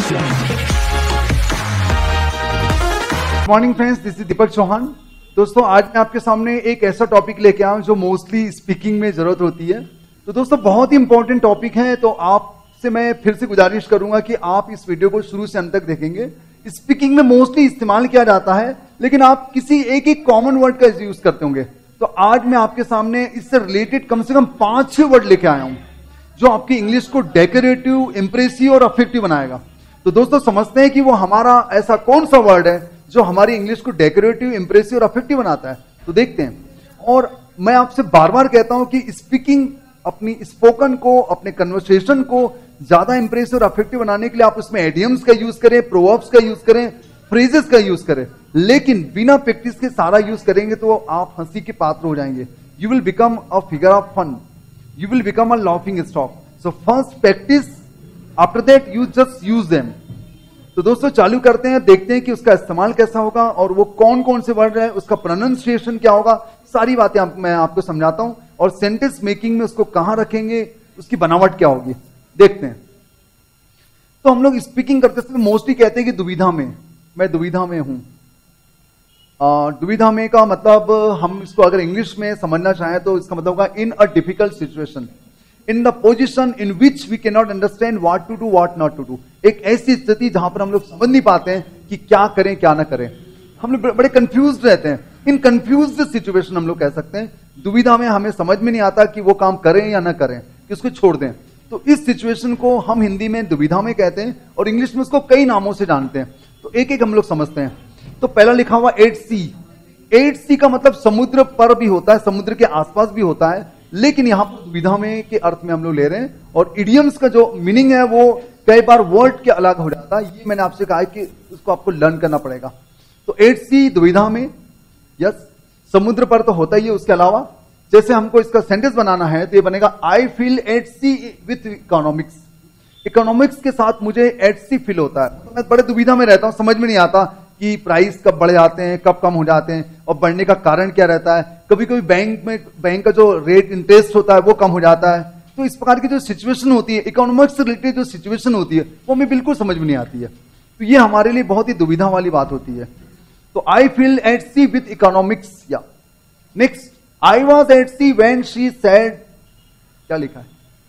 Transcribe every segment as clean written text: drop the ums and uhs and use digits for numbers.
Morning friends, this is Deepak Chauhan. दोस्तों, आज मैं आपके सामने एक ऐसा टॉपिक लेके आया हूं जो मोस्टली स्पीकिंग में जरूरत होती है। तो दोस्तों, बहुत ही इंपॉर्टेंट टॉपिक है। तो आपसे मैं फिर से गुजारिश करूंगा कि आप इस वीडियो को शुरू से अंत तक देखेंगे। स्पीकिंग में मोस्टली इस्तेमाल किया जाता है, लेकिन आप किसी एक कॉमन वर्ड का यूज करते होंगे। तो आज मैं आपके सामने इससे रिलेटेड कम से कम 5-6 वर्ड लेके आया हूं जो आपकी इंग्लिश को डेकोरेटिव, इंप्रेसिव और अफेक्टिव बनाएगा। तो दोस्तों, समझते हैं कि वो हमारा ऐसा कौन सा वर्ड है जो हमारी इंग्लिश को डेकोरेटिव, इंप्रेसिव और अफेक्टिव बनाता है। तो देखते हैं। और मैं आपसे बार बार कहता हूं कि स्पीकिंग, अपनी स्पोकन को, अपने कन्वर्सेशन को ज्यादा इंप्रेसिव और अफेक्टिव बनाने के लिए आप उसमें एडियम्स का यूज करें, प्रोवर्ब्स का यूज करें, फ्रेजेस का यूज करें। लेकिन बिना प्रैक्टिस के सारा यूज करेंगे तो आप हंसी के पात्र हो जाएंगे। You will become a figure of fun, you will become a laughing stock. So first practice, after that you just use them. तो दोस्तों, चालू करते हैं, देखते हैं कि उसका इस्तेमाल कैसा होगा और वो कौन कौन से वर्ड है, उसका प्रोनाउंसिएशन क्या होगा, सारी बातें मैं आपको समझाता हूं। और सेंटेंस मेकिंग में उसको कहां रखेंगे, उसकी बनावट क्या होगी, देखते हैं। तो हम लोग स्पीकिंग करते समय मोस्टली कहते हैं कि दुविधा में, मैं दुविधा में हूं। दुविधा में का मतलब, हम इसको अगर इंग्लिश में समझना चाहें तो इसका मतलब होगा in a difficult situation, in the position in which we can not understand what to do, what not to do. एक ऐसी स्थिति जहां पर हम लोग समझ नहीं पाते हैं कि क्या करें क्या ना करें। हम लोग बड़े कंफ्यूज रहते हैं। इन कंफ्यूज्ड सिचुएशन हम लोग कह सकते हैं। दुविधा में हमें समझ में नहीं आता कि वो काम करें या ना करें, कि उसको छोड़ दें। तो इस सिचुएशन को हम हिंदी में दुविधा में कहते हैं और इंग्लिश में उसको कई नामों से जानते हैं। तो एक एक हम लोग समझते हैं। तो पहला लिखा हुआ 8C। 8C का मतलब समुद्र पर भी होता है, समुद्र के आसपास भी होता है, लेकिन यहां पर दुविधा में के अर्थ में हम लोग ले रहे हैं। और इडियम्स का जो मीनिंग है वो कई बार वर्ड के अलग हो जाता है। ये मैंने आपसे कहा कि उसको आपको लर्न करना पड़ेगा। तो 8C दुविधा में, यस, समुद्र पर तो होता ही है। उसके अलावा जैसे हमको इसका सेंटेंस बनाना है तो ये बनेगा I feel 8C with economics. Economics के साथ मुझे 8C फील होता है। तो मैं बड़े दुविधा में रहता हूं, समझ में नहीं आता कि प्राइस कब बढ़ जाते हैं, कब कम हो जाते हैं और बढ़ने का कारण क्या रहता है। कभी कभी बैंक का जो रेट इंटरेस्ट होता है वो कम हो जाता है। तो इस प्रकार की जो सिचुएशन होती है, इकोनॉमिक्स से रिलेटेड जो सिचुएशन होती है, वो हमें बिल्कुल समझ में नहीं आती है। तो ये हमारे लिए बहुत ही दुविधा वाली बात होती है। तो I feel 8C with economics. या next, I was 8C when she said, क्या लिखा है,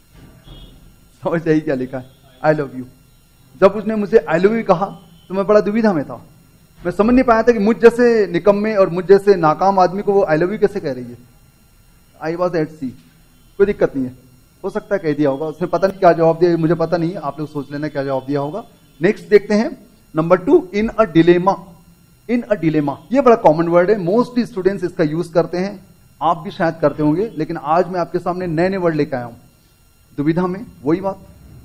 समझ आई क्या लिखा है, आई लव यू। जब उसने मुझे आई लव यू कहा तो मैं बड़ा दुविधा में था। मैं समझ नहीं पाया था कि मुझ जैसे निकम्मे और मुझ जैसे नाकाम आदमी को वो आई लव यू कैसे कह रही है। आई वॉज 8C, कोई दिक्कत नहीं है, हो सकता है कह दिया होगा, उसने पता नहीं क्या जवाब दिया, मुझे पता नहीं है, आप लोग सोच लेना क्या जवाब दिया होगा। नेक्स्ट देखते हैं, number 2, in a dilemma. In a dilemma, ये बड़ा कॉमन वर्ड है, मोस्टली स्टूडेंट्स इसका यूज करते हैं, आप भी शायद करते होंगे, लेकिन आज मैं आपके सामने नए नए वर्ड लेकर आया हूं। दुविधा में वही बात,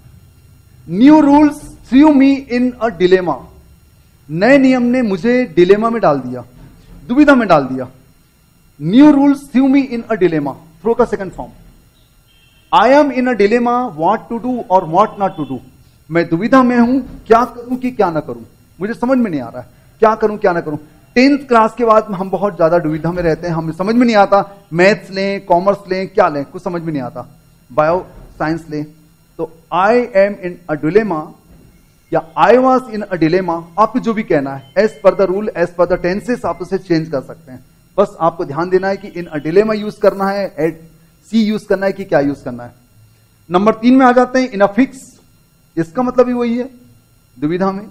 new rules threw me in a dilemma. नए नियम ने मुझे डिलेमा में डाल दिया, दुविधा में डाल दिया। New rules threw me in a dilemma, throw का second form. I am in a dilemma what to do और व्हाट नॉट टू डू। मैं दुविधा में हूं, क्या करूं कि क्या ना करूं, मुझे समझ में नहीं आ रहा है, क्या करूं क्या ना करूं। 10th क्लास के बाद हम बहुत ज्यादा दुविधा में रहते हैं, हमें समझ में नहीं आता मैथ्स लें, कॉमर्स लें, क्या लें, कुछ समझ में नहीं आता, बायो साइंस लें। तो आई एम इन अ डिलेमा या I was in a dilemma, आपको जो भी कहना है, as per the rule, as per the tenses आप उसे चेंज कर सकते हैं। बस आपको ध्यान देना है कि इन अ डिलेमा यूज करना है, 8C यूज करना है कि क्या यूज करना है। नंबर 3 में आ जाते हैं, इन अ फिक्स। इसका मतलब ही वही है, दुविधा में।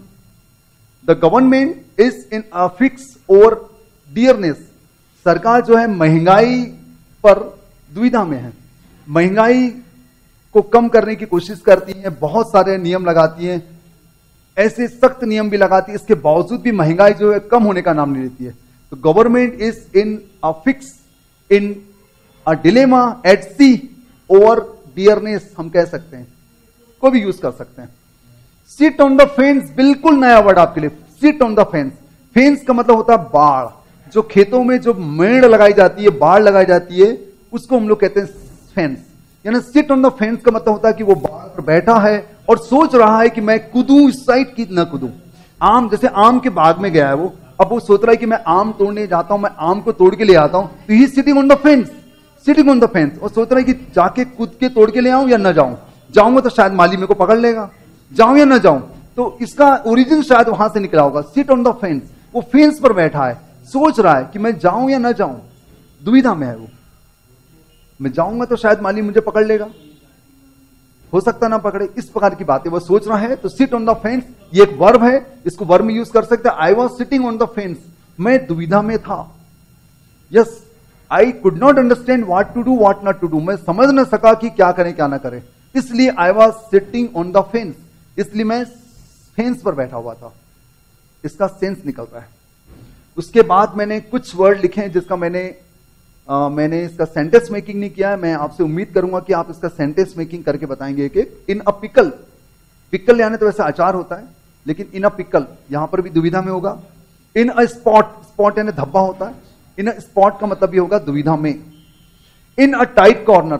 The government is in a fix over dearness. सरकार जो है महंगाई पर दुविधा में है, महंगाई को कम करने की कोशिश करती है, बहुत सारे नियम लगाती है, ऐसे सख्त नियम भी लगाती है, इसके बावजूद भी महंगाई जो है कम होने का नाम नहीं लेती है। तो government is in a fix, in a dilemma, 8C over dearness हम कह सकते हैं, को भी यूज कर सकते हैं। सिट ऑन द फेंस, बिल्कुल नया वर्ड आपके लिए, sit on the fence. Fence का मतलब होता है बाड़, जो खेतों में जो मेड़ लगाई जाती है, बाड़ लगाई जाती है, उसको हम लोग कहते हैं फेंस। यानी सिट ऑन द फेंस का मतलब होता है कि वो बाड़ पर बैठा है और सोच रहा है कि मैं कूदूं इस साइड की न कूदूं। आम, जैसे आम के बाग में गया है वो, अब वो सोच रहा है कि मैं आम तोड़ने जाता हूं, मैं आम को तोड़ के ले आता हूं। तो he sitting on the fence, sitting on the fence, और सोच रहा है कि जाके कूद के तोड़ के ले आऊं या न जाऊं। जाऊंगा तो शायद माली मेरे को पकड़ लेगा, जाऊं या न जाऊं। तो इसका ओरिजिन शायद वहां से निकला होगा। सिट ऑन द फेंस, वो फेंस पर बैठा है, सोच रहा है कि मैं जाऊं या ना जाऊं, दुविधा में है वो। मैं जाऊंगा तो शायद माली मुझे पकड़ लेगा, हो सकता ना पकड़े, इस प्रकार की बातें वो सोच रहा है। तो सिट ऑन द फेंस ये एक वर्ब है, इसको वर्ब में यूज कर सकते हैं। I was sitting on the fence, मैं दुविधा में था। Yes, I could not understand what to do what not to do, मैं समझ न सका कि क्या करें क्या ना करें, इसलिए I was sitting on the fence, इसलिए मैं फेंस पर बैठा हुआ था। इसका सेंस निकल रहा है। उसके बाद मैंने कुछ वर्ड लिखे हैं जिसका मैंने इसका सेंटेंस मेकिंग नहीं किया है। मैं आपसे उम्मीद करूंगा कि आप इसका सेंटेंस मेकिंग करके बताएंगे एक एक। इन अ पिकल, पिकल यानी तो वैसे अचार होता है, लेकिन इन अ पिकल यहां पर भी दुविधा में होगा। इन अ स्पॉट, स्पॉट यानी धब्बा होता है, इन अ स्पॉट का मतलब ये होगा दुविधा में। इन अ टाइट कॉर्नर,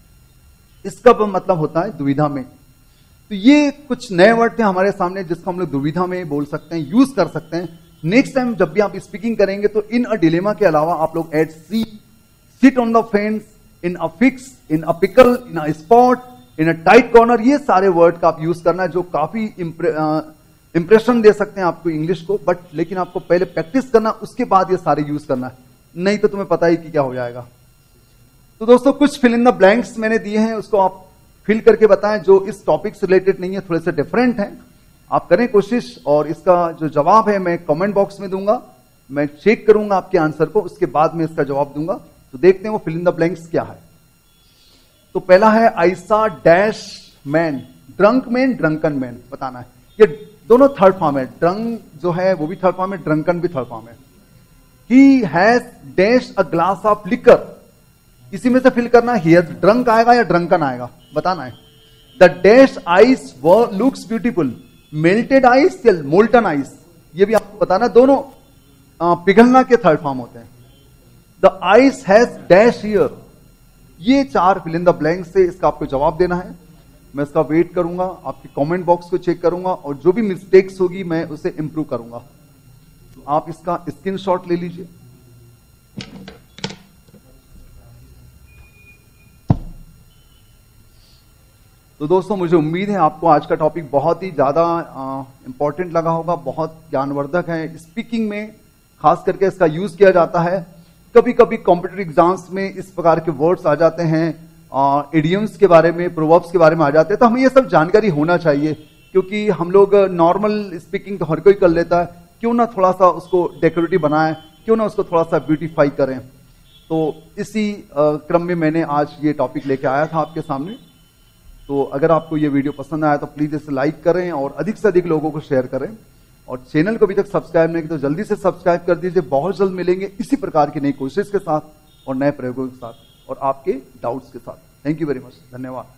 इसका मतलब होता है दुविधा में। तो ये कुछ नए वर्ड थे हमारे सामने जिसको हम लोग दुविधा में बोल सकते हैं, यूज कर सकते हैं। नेक्स्ट टाइम जब भी आप स्पीकिंग करेंगे तो इन अ डिलेमा के अलावा आप लोग at sea, sit on the fence, in a fix, in a pickle, in a spot, in a tight corner, ये सारे वर्ड का आप यूज करना है जो काफी इंप्रेशन दे सकते हैं आपको इंग्लिश को। बट लेकिन आपको पहले प्रैक्टिस करना, उसके बाद ये सारे यूज करना है, नहीं तो तुम्हें पता ही कि क्या हो जाएगा। तो दोस्तों कुछ फिल इन द ब्लैंक्स मैंने दिए हैं, उसको आप फिल करके बताएं जो इस टॉपिक से रिलेटेड नहीं है, थोड़े से डिफरेंट हैं। आप करें कोशिश, और इसका जो जवाब है मैं कमेंट बॉक्स में दूंगा, मैं चेक करूंगा आपके आंसर को, उसके बाद में इसका जवाब दूंगा। तो देखते हैं वो फिल इन द ब्लैंक्स क्या है। तो पहला है I saw dash man, drunk man, drunken man, बताना है। ये दोनों थर्ड फॉर्म है, ड्रंक जो है वो भी थर्ड फॉर्म है, ड्रंकन भी थर्ड फॉर्म है। He has dash a glass of liquor, इसी में से फिल करना है। ही हैज ड्रंक आएगा या ड्रंकन आएगा, बताना है। The dash ice looks beautiful, melted ice या मोल्टन आइस, ये भी आपको बताना। दोनों पिघलना के थर्ड फॉर्म होते हैं। The ice has dash here, ये चार फिल इन द ब्लैंक से इसका आपको जवाब देना है। मैं इसका वेट करूंगा, आपके कमेंट बॉक्स को चेक करूंगा, और जो भी मिस्टेक्स होगी मैं उसे इंप्रूव करूंगा। तो आप इसका स्क्रीनशॉट ले लीजिए। तो दोस्तों मुझे उम्मीद है आपको आज का टॉपिक बहुत ही ज्यादा इंपॉर्टेंट लगा होगा, बहुत ज्ञानवर्धक है। स्पीकिंग में खास करके इसका यूज किया जाता है। कभी कभी कॉम्पिटिटिव एग्जाम्स में इस प्रकार के वर्ड्स आ जाते हैं, इडियम्स के बारे में, प्रोवर्ब्स के बारे में आ जाते हैं, तो हमें ये सब जानकारी होना चाहिए, क्योंकि हम लोग नॉर्मल स्पीकिंग तो हर कोई कर लेता है, क्यों ना थोड़ा सा उसको डेकोरेटिव बनाएं, क्यों ना उसको थोड़ा सा ब्यूटीफाई करें। तो इसी क्रम में मैंने आज ये टॉपिक लेके आया था आपके सामने। तो अगर आपको ये वीडियो पसंद आया तो प्लीज इसे लाइक करें और अधिक से अधिक लोगों को शेयर करें, और चैनल को अभी तक सब्सक्राइब नहीं किया तो जल्दी से सब्सक्राइब कर दीजिए। बहुत जल्द मिलेंगे इसी प्रकार की नई कोशिश के साथ और नए प्रयोगों के साथ और आपके डाउट्स के साथ। थैंक यू वेरी मच, धन्यवाद।